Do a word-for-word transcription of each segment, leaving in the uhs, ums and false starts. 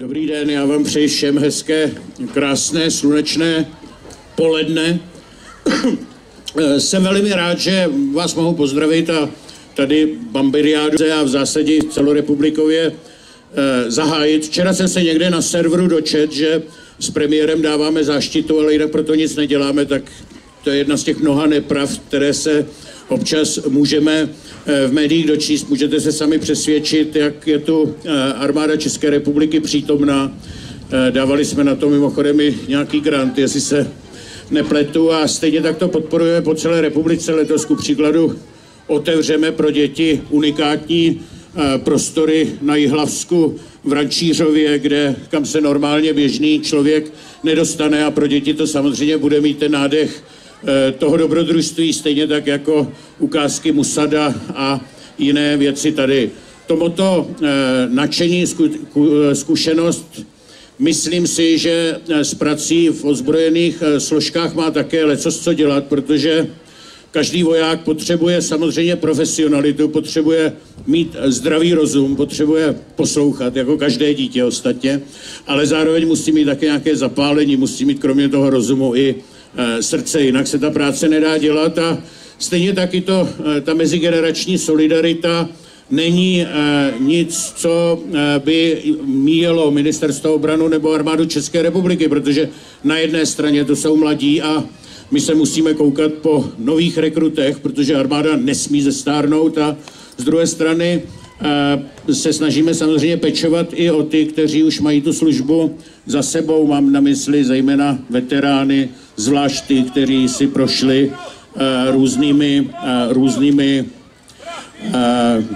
Dobrý den, já vám přeji všem hezké, krásné, slunečné poledne. Jsem velmi rád, že vás mohu pozdravit a tady Bambiriádu a v zásadě celorepublikově eh, zahájit. Včera jsem se někde na serveru dočet, že s premiérem dáváme záštitu, ale jinak proto nic neděláme, tak to je jedna z těch mnoha nepravd, které se občas můžeme v médiích dočíst. Můžete se sami přesvědčit, jak je tu armáda České republiky přítomná. Dávali jsme na to mimochodem i nějaký grant, jestli se nepletu, a stejně tak to podporujeme po celé republice. Letos ku příkladu otevřeme pro děti unikátní prostory na Jihlavsku v Rančířově, kde, kam se normálně běžný člověk nedostane, a pro děti to samozřejmě bude mít ten nádech toho dobrodružství, stejně tak jako ukázky Musada a jiné věci tady. Tomuto eh, nadšení, zku, zkušenost, myslím si, že s prací v ozbrojených eh, složkách má také lecos co dělat, protože každý voják potřebuje samozřejmě profesionalitu, potřebuje mít zdravý rozum, potřebuje poslouchat, jako každé dítě ostatně, ale zároveň musí mít také nějaké zapálení, musí mít kromě toho rozumu i srdce, jinak se ta práce nedá dělat. A stejně taky to, ta mezigenerační solidarita není nic, co by míjelo Ministerstvo obrany nebo armádu České republiky, protože na jedné straně to jsou mladí a my se musíme koukat po nových rekrutech, protože armáda nesmí zestárnout, a z druhé strany se snažíme samozřejmě pečovat i o ty, kteří už mají tu službu za sebou. Mám na mysli zejména veterány, zvlášť ty, kteří si prošli uh, různými, uh, různými uh,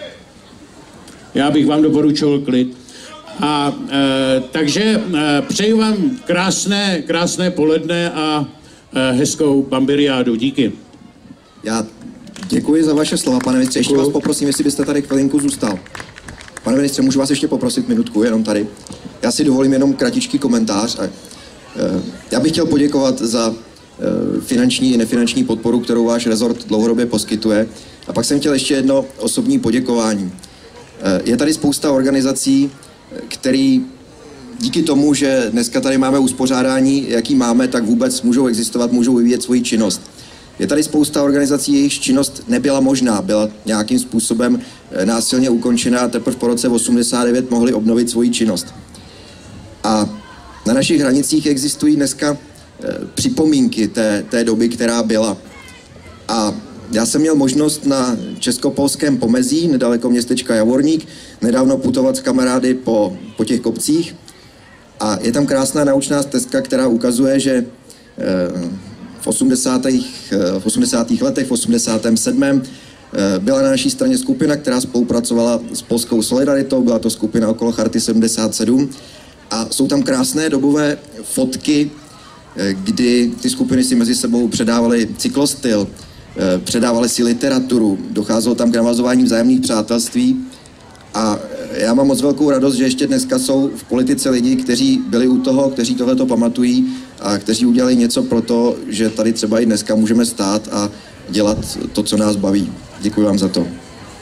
já bych vám doporučoval klid. A uh, takže uh, přeji vám krásné, krásné poledne a uh, hezkou Bambiriádu. Díky. Já děkuji za vaše slova, pane ministře. Ještě vás poprosím, jestli byste tady chvilinku zůstal. Pane ministře, můžu vás ještě poprosit minutku, jenom tady. Já si dovolím jenom kratičký komentář. Já bych chtěl poděkovat za finanční i nefinanční podporu, kterou váš rezort dlouhodobě poskytuje. A pak jsem chtěl ještě jedno osobní poděkování. Je tady spousta organizací, který díky tomu, že dneska tady máme uspořádání, jaký máme, tak vůbec můžou existovat, můžou vyvíjet svoji činnost. Je tady spousta organizací, jejichž činnost nebyla možná, byla nějakým způsobem násilně ukončena a teprve po roce osmdesát devět mohli obnovit svoji činnost. A na našich hranicích existují dneska připomínky té, té doby, která byla. A já jsem měl možnost na česko-polském pomezí, nedaleko městečka Javorník, nedávno putovat s kamarády po, po těch kopcích. A je tam krásná naučná stezka, která ukazuje, že v osmdesátých, v osmdesátých letech, v osmdesátém sedmém byla na naší straně skupina, která spolupracovala s polskou Solidaritou, byla to skupina okolo Charty sedmdesát sedm, a jsou tam krásné dobové fotky, kdy ty skupiny si mezi sebou předávaly cyklostyl, předávaly si literaturu, docházelo tam k navazování vzájemných přátelství, a já mám moc velkou radost, že ještě dneska jsou v politice lidi, kteří byli u toho, kteří tohleto pamatují a kteří udělali něco pro to, že tady třeba i dneska můžeme stát a dělat to, co nás baví. Děkuji vám za to.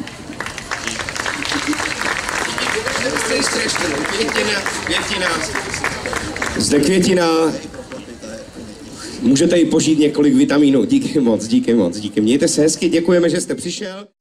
Zde květina. Můžete jí požít několik vitamínů. Díky moc, díky moc, díky. Mějte se hezky, děkujeme, že jste přišel.